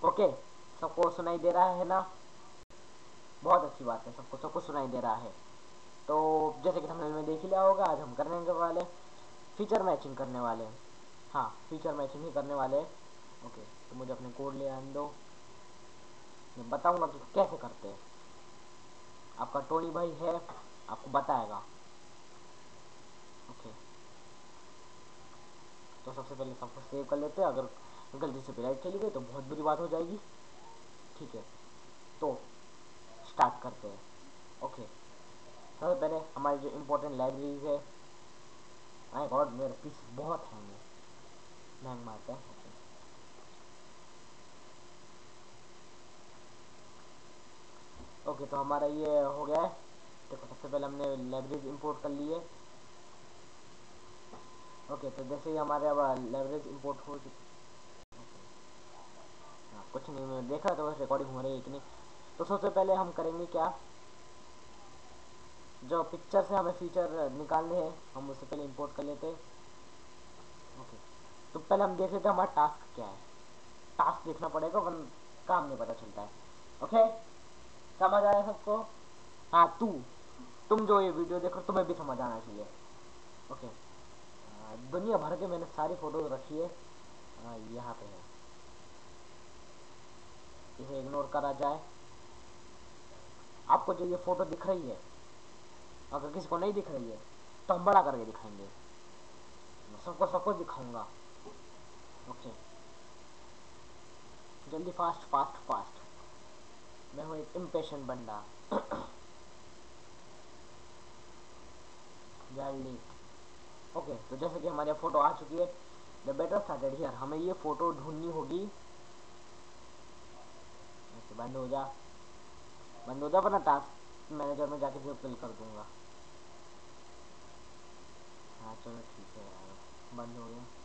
Okay, सबको सुनाई दे रहा है ना? बहुत अच्छी बात है, सबको सबको सुनाई दे रहा है। तो जैसे कि थंबनेल में देख ही लिया होगा, आज हम करने वाले फीचर मैचिंग करने वाले हैं। हाँ, फीचर मैचिंग ही करने वाले हैं। ओके, तो मुझे अपने कोड ले आने दो, मैं बताऊंगा कि कैसे करते हैं। आपका टोनी भाई है, आपको बताएगा। ओके, तो सबसे पहले सबको सेव कर लेते हैं। अगर गलती से राइट चली गई तो बहुत बुरी बात हो जाएगी। ठीक है, तो स्टार्ट करते हैं। ओके, सबसे पहले हमारी जो इम्पोर्टेंट लाइब्रेरीज है। माय गॉड, मेरा पीसी बहुत हैंग मारता है। ओके, ओके, तो हमारा ये हो गया है। देखो, सबसे पहले हमने लाइब्रेरीज इंपोर्ट कर ली है। ओके, तो जैसे ही हमारे अब लाइब्रेरीज इंपोर्ट हो चुकी। हाँ, कुछ नहीं, मैं देख रहा था बस रिकॉर्डिंग हो रही है कि नहीं। तो सबसे पहले हम करेंगे क्या, जो पिक्चर से हमें फीचर निकालने हैं हम उससे पहले इंपोर्ट कर लेते हैं। ओके, तो पहले हम देख लेते हैं हमारा टास्क क्या है। टास्क देखना पड़ेगा वरना काम नहीं पता चलता है। ओके, समझ आया सबको? हाँ, तुम जो ये वीडियो देखो तुम्हें भी समझ आना चाहिए। ओके, दुनिया भर के मैंने सारी फोटोज रखी है। यहाँ पे है, इसे इग्नोर करा जाए। आपको जो ये फोटो दिख रही है, अगर किसी को नहीं दिख रही है तो हम बड़ा करके दिखाएंगे। सबको सबको दिखाऊंगा। ओके, जल्दी, फास्ट फास्ट फास्ट। मैं हूँ एक इम्पेशेंट बंदा। जल्दी। ओके, तो जैसे कि हमारी फोटो आ चुकी है। द बेटर स्टार्टेड हियर, हमें ये फोटो ढूंढनी होगी। ओके, बंद हो जा वरना टास्क मैनेजर में जाके फिर फिल कर दूंगा। हाँ चलो ठीक है यार, बंद हो गया।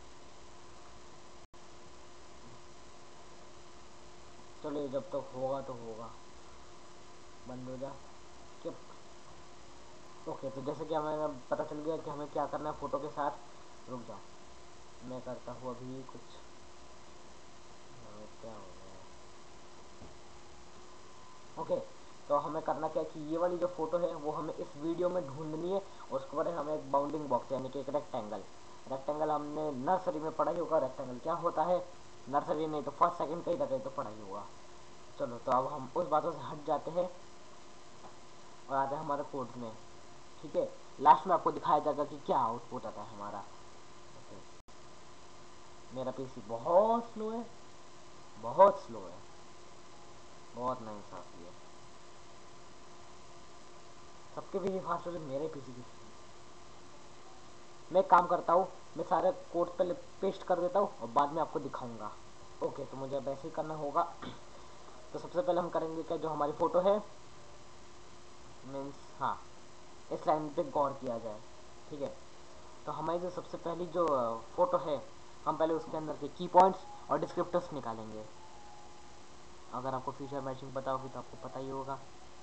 चलो, जब तक तो होगा तो होगा। बंद हो जा। कि ओके, तो जैसे कि हमें पता चल गया कि हमें क्या करना है फोटो के साथ। रुक जाओ, मैं करता हूँ अभी कुछ। क्या हो गया? ओके, तो हमें करना क्या है कि ये वाली जो फोटो है वो हमें इस वीडियो में ढूंढनी है। उसके बाद हमें एक बाउंडिंग बॉक्स यानी कि एक रेक्टेंगल। रेक्टेंगल हमने नर्सरी में पढ़ा ही होगा, रेक्टेंगल क्या होता है। नर्सरी नहीं तो फर्स्ट सेकंड कहीं ना कहीं तो पढ़ा ही होगा। चलो, तो अब हम उस बातों से हट जाते हैं और आते हैं हमारे कोड्स में। ठीक है, लास्ट में आपको दिखाया जाएगा कि क्या आउटपुट आता है हमारा। ओके, मेरा पीसी बहुत स्लो है, बहुत स्लो है, बहुत नाइंसाफी है। सबके पीसी फास्ट हो, मेरे पीसी की। मैं एक काम करता हूँ, मैं सारे कोड पहले पेस्ट कर देता हूँ और बाद में आपको दिखाऊंगा। ओके, तो मुझे अब ऐसे ही करना होगा। तो सबसे पहले हम करेंगे क्या, जो हमारी फ़ोटो है, मीन्स हाँ, इस लाइन पे गौर किया जाए। ठीक है, तो हमारी जो सबसे पहली जो फ़ोटो है, हम पहले उसके अंदर के की पॉइंट्स और डिस्क्रिप्टर्स निकालेंगे। अगर आपको फीचर मैचिंग पता होगी तो आपको पता ही होगा।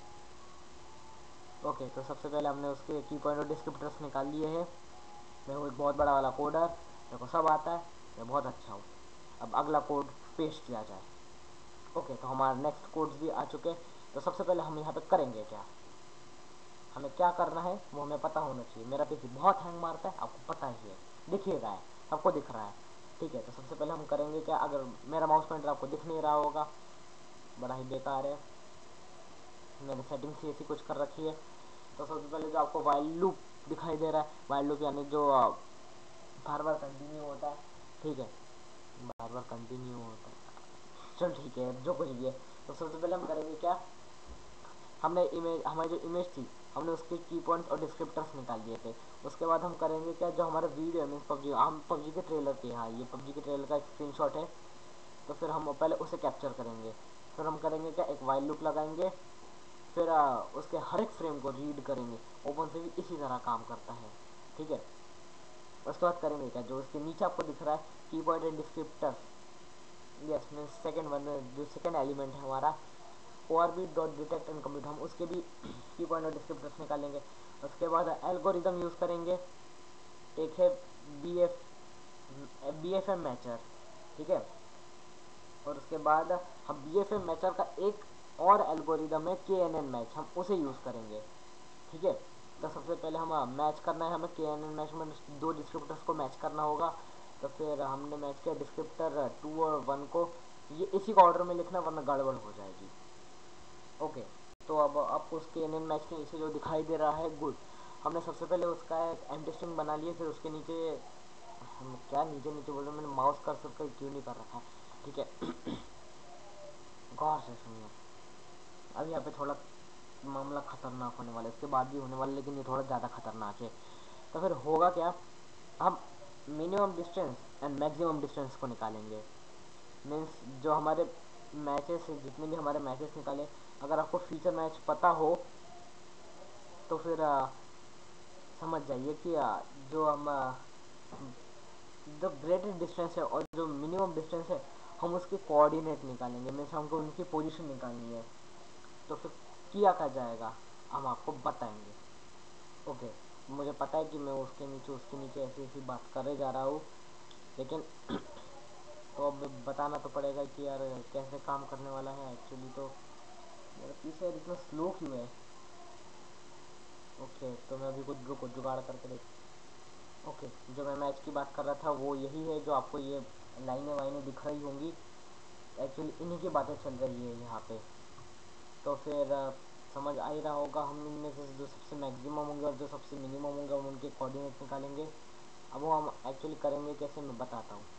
ओके, तो सबसे पहले हमने उसके की पॉइंट और डिस्क्रिप्टर्स निकाल लिए हैं। मैं हूँ एक बहुत बड़ा वाला कोडर, मेरे को सब आता है, मैं बहुत अच्छा हूँ। अब अगला कोड पेस्ट किया जाए। ओके, तो हमारे नेक्स्ट कोड्स भी आ चुके हैं। तो सबसे पहले हम यहाँ पे करेंगे क्या, हमें क्या करना है वो हमें पता होना चाहिए। मेरा पीसी बहुत हैंग मारता है, आपको पता ही है, दिख ही रहा है, सबको दिख रहा है। ठीक है, तो सबसे पहले हम करेंगे क्या, अगर मेरा माउस पॉइंटर आपको दिख नहीं रहा होगा, बड़ा ही बेकार है, मैंने सेटिंग्स ही ऐसी कुछ कर रखी है। तो सबसे पहले जो आपको वाइल लूप दिखाई दे रहा है, वाइल लूप यानी जो बार बार कंटिन्यू होता है। ठीक है, बार बार कंटिन्यू होता है, चल ठीक है, जो कुछ भी है। तो सबसे पहले हम करेंगे क्या, हमने इमेज, हमारी जो इमेज थी, हमने उसके की पॉइंट्स और डिस्क्रिप्टर्स निकाल दिए थे। उसके बाद हम करेंगे क्या, जो हमारा वीडियो है मीन्स पबजी, हम पबजी के ट्रेलर के, हाँ ये पबजी के ट्रेलर का एक स्क्रीनशॉट है। तो फिर हम पहले उसे कैप्चर करेंगे। फिर हम करेंगे क्या, एक वाइल लूप लगाएंगे। फिर उसके हर एक फ्रेम को रीड करेंगे। ओपन से भी इसी तरह काम करता है। ठीक है, उसके बाद करेंगे क्या, जो उसके नीचे आपको दिख रहा है की point and descriptors, yes mean second one, जो सेकेंड एलिमेंट है हमारा O R B dot detect and compute, हम उसके भी की पॉइंट और डिस्क्रिप्टर्स निकालेंगे। उसके बाद एल्गोरिदम यूज़ करेंगे। एक है बी एफ एम मैचर। ठीक है, और उसके बाद हम BFA मैचर का एक और एल्गोरिदम है KNN मैच, हम उसे यूज़ करेंगे। ठीक है, तो सबसे पहले हम मैच करना है, हमें KNN मैच में दो डिस्क्रिप्टर्स को मैच करना होगा। तो फिर हमने मैच किया डिस्क्रिप्टर 2 और 1 को, ये इसी का ऑर्डर में लिखना वरना गड़बड़ हो जाएगी। ओके, तो अब आपको उसके KNN मैच के नीचे जो दिखाई दे रहा है गुड, हमने सबसे पहले उसका एक एम्प्टी स्ट्रिंग बना लिया, फिर उसके नीचे हम क्या नीचे नीचे बोल रहे हैं, मैंने माउस कर्सर का क्यों नहीं कर रखा है। ठीक है गौर से सुनिए, अब यहाँ पे थोड़ा मामला खतरनाक होने वाला है, इसके बाद भी होने वाला है, लेकिन ये थोड़ा ज़्यादा खतरनाक है। तो फिर होगा क्या, हम minimum distance and maximum distance को निकालेंगे। मीन्स जो हमारे मैचेस जितने भी हमारे मैचेस निकाले, अगर आपको फीचर मैच पता हो तो फिर समझ जाइए कि जो हम जो ग्रेटेस्ट डिस्टेंस है और जो मिनिमम डिस्टेंस है, हम उसके कोऑर्डिनेट निकालेंगे। मीन्स हमको उनकी पोजीशन निकालनी है। तो फिर किया क्या जाएगा हम आपको बताएंगे। ओके, मुझे पता है कि मैं उसके नीचे ऐसी ऐसी बात करे जा रहा हूँ, लेकिन तो अब बताना तो पड़ेगा कि यार कैसे काम करने वाला है एक्चुअली। तो मेरा पीछे इतना स्लो क्यों है। ओके, तो मैं अभी कुछ रुको जुगाड़ करके देख। ओके, जो मैं मैच की बात कर रहा था वो यही है, जो आपको ये लाइनें वाइनें दिख रही होंगी, एक्चुअली इन्हीं की बातें चल रही है यहाँ पे। तो फिर समझ आ ही रहा होगा, हम इनमें से जो सबसे मैक्सिमम होंगे और जो सबसे मिनिमम होंगे हम उनके कोऑर्डिनेट निकालेंगे। अब वो हम एक्चुअली करेंगे कैसे, मैं बताता हूँ।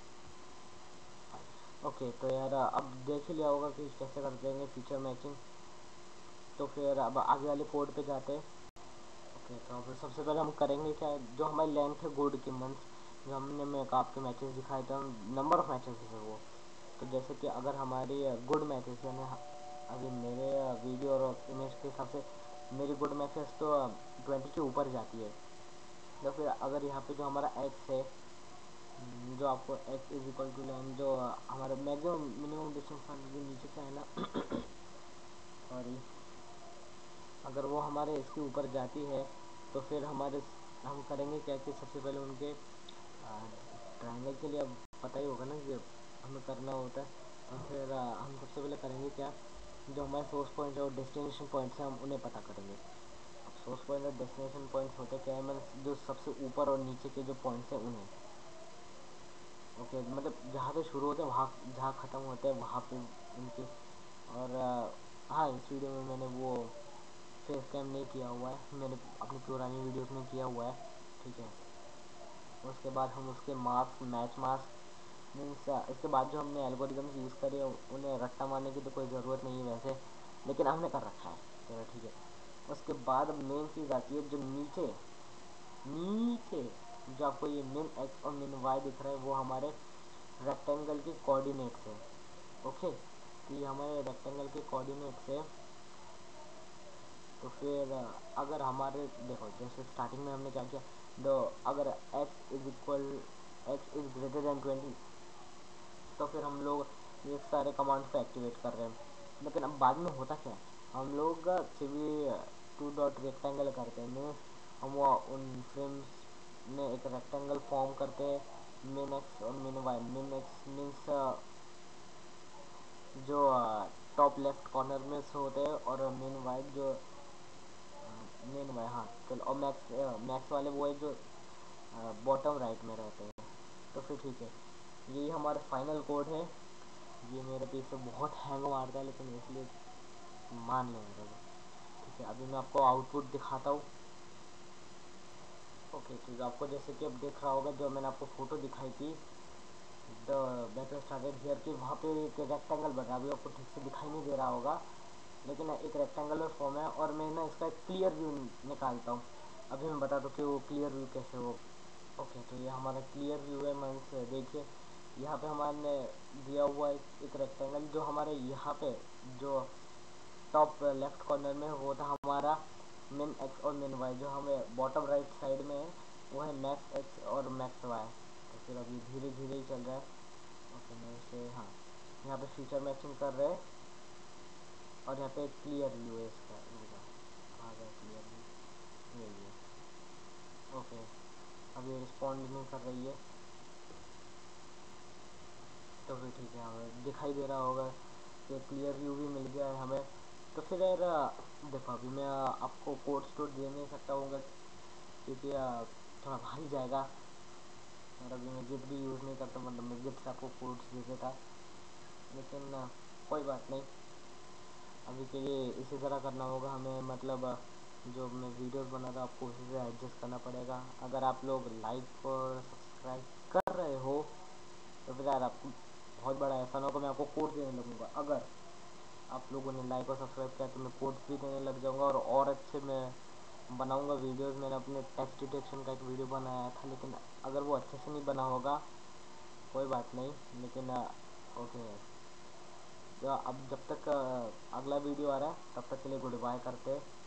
ओके, तो यार अब देख ही लिया होगा कि कैसे कर देंगे फीचर मैचिंग। तो फिर अब आगे वाले कोड पे जाते हैं। ओके, तो अब सबसे पहले हम करेंगे क्या, जो हमारी लेंथ है गुड की मंथ्स, जो हमने मैं आपके मैचेस दिखाए थे, नंबर ऑफ मैचेस है वो। तो जैसे कि अगर हमारी गुड मैचेस यानी अभी मेरे वीडियो और इमेज के हिसाब से मेरी गुड मैचेस तो 20 के ऊपर जाती है। तो फिर अगर यहाँ पे जो हमारा एक्स है, जो आपको X is equal to line, जो हमारा मैक्सिमम मिनिमम डिस्टेंस जो नीचे का है ना सॉरी, अगर वो हमारे इसके ऊपर जाती है तो फिर हम करेंगे क्या कि सबसे पहले उनके ट्रायंगल के लिए अब पता ही होगा ना कि हमें करना होता है। तो फिर हम सबसे पहले करेंगे क्या, जो हमारे सोर्स पॉइंट और डेस्टिनेशन पॉइंट्स हैं हम उन्हें पता करेंगे। अब सोर्स पॉइंट और डेस्टिनेशन पॉइंट्स होते क्या है, मतलब जो सबसे ऊपर और नीचे के जो पॉइंट्स हैं उन्हें। ओके, मतलब जहाँ पे शुरू होते हैं वहाँ जहाँ ख़त्म होते हैं वहाँ पे उनके। और हाँ, इस वीडियो में मैंने वो फेस कैम नहीं किया हुआ है, मैंने अपनी पुरानी वीडियोस में किया हुआ है। ठीक है, उसके बाद हम उसके मार्क्स मैच मार्क्स मीन्स इसके बाद जो हमने एल्गोरिदम्स यूज़ करे उन्हें रट्टा मारने की तो कोई ज़रूरत नहीं है वैसे, लेकिन हमने कर रखा है, चलो ठीक है। उसके बाद मेन चीज़ आती है जो नीचे नीचे जो आपको ये मिन एक्स और मिन वाई दिख रहा है, वो हमारे रेक्टेंगल के कोऑर्डिनेट्स है। ओके, तो ये हमारे रेक्टेंगल के कोऑर्डिनेट्स है। तो फिर अगर हमारे देखो जैसे स्टार्टिंग में हमने क्या किया, दो अगर एक्स इज़ ग्रेटर देन 20, तो फिर हम लोग ये सारे कमांड्स को एक्टिवेट कर रहे हैं। लेकिन अब बाद में होता क्या है, हम लोग सिवी टू डॉट रेक्टेंगल करते हैं, मीन्स हम वो उन फ्रेम्स में एक रेक्टेंगल फॉर्म करते हैं। मिन एक्स और min Y, min X means जो टॉप लेफ्ट कॉर्नर में से होते हैं, और मिन वाई जो मेन वाई, हाँ चलो, और मैक्स वाले वो है जो बॉटम राइट में रहते हैं। तो फिर ठीक है, यही हमारा फाइनल कोड है। ये मेरे पीछे बहुत हैंग मारता है, लेकिन इसलिए मान लो मेरे को। ठीक है, अभी मैं आपको आउटपुट दिखाता हूँ। ओके, ठीक है, आपको जैसे कि अब दिख रहा होगा, जो मैंने आपको फ़ोटो दिखाई थी द बैटल स्टार्टेड हियर की, वहाँ पे एक रेक्टेंगल बन रहा है। अभी आपको ठीक से दिखाई नहीं दे रहा होगा, लेकिन एक रेक्टेंगुलर फॉर्म है। और मैं ना इसका एक क्लियर व्यू निकालता हूँ। अभी मैं बता दूँ कि वो क्लियर व्यू कैसे हो। ओके, तो ये हमारा क्लियर व्यू है। मीन्स देखिए, यहाँ पे हमारे दिया हुआ एक रेक्टेंगल, जो हमारे यहाँ पे जो टॉप लेफ्ट कॉर्नर में वो था हमारा मिन एक्स और मिन वाई, जो हमें बॉटम राइट साइड में है वो है मैक्स एक्स और मैक्स वाई। तो फिर अभी धीरे धीरे ही चल रहा है। ओके, मैं इसे हाँ यहाँ पे फीचर मैचिंग कर रहे हैं, और यहाँ पे एक क्लियर व्यू है इसका। रुका, कहाँ गया क्लियर व्यू, यही है। ओके, अब ये रिस्पॉन्ड नहीं कर रही है। तो फिर ठीक है, हमें दिखाई दे रहा होगा कि क्लियर व्यू भी मिल गया है हमें। तो फिर यार देखो, अभी मैं आपको कोड स्टोर दे नहीं सकता हूँ क्योंकि थोड़ा भारी जाएगा, और अभी मैं गिट भी यूज़ नहीं करता, मतलब मैं गिट से आपको कोड्स दे देता, लेकिन कोई बात नहीं, अभी के लिए इसी तरह करना होगा हमें। मतलब जो मैं वीडियोस बना रहा हूँ आपको उसी से एडजस्ट करना पड़ेगा। अगर आप लोग लाइक और सब्सक्राइब कर रहे हो तो फिर यार आपको बहुत बड़ा एहसान होगा, मैं आपको कोड देने लगूँगा। अगर आप लोगों ने लाइक और सब्सक्राइब किया तो मैं कोड्स भी देने लग जाऊँगा, और अच्छे मैं बनाऊँगा वीडियोस। मैंने अपने टेक्स्ट डिटेक्शन का एक वीडियो बनाया था, लेकिन अगर वो अच्छे से नहीं बना होगा कोई बात नहीं, लेकिन ओके। अब जब तक अगला वीडियो आ रहा है तब तक के लिए गुड बाय करते हैं।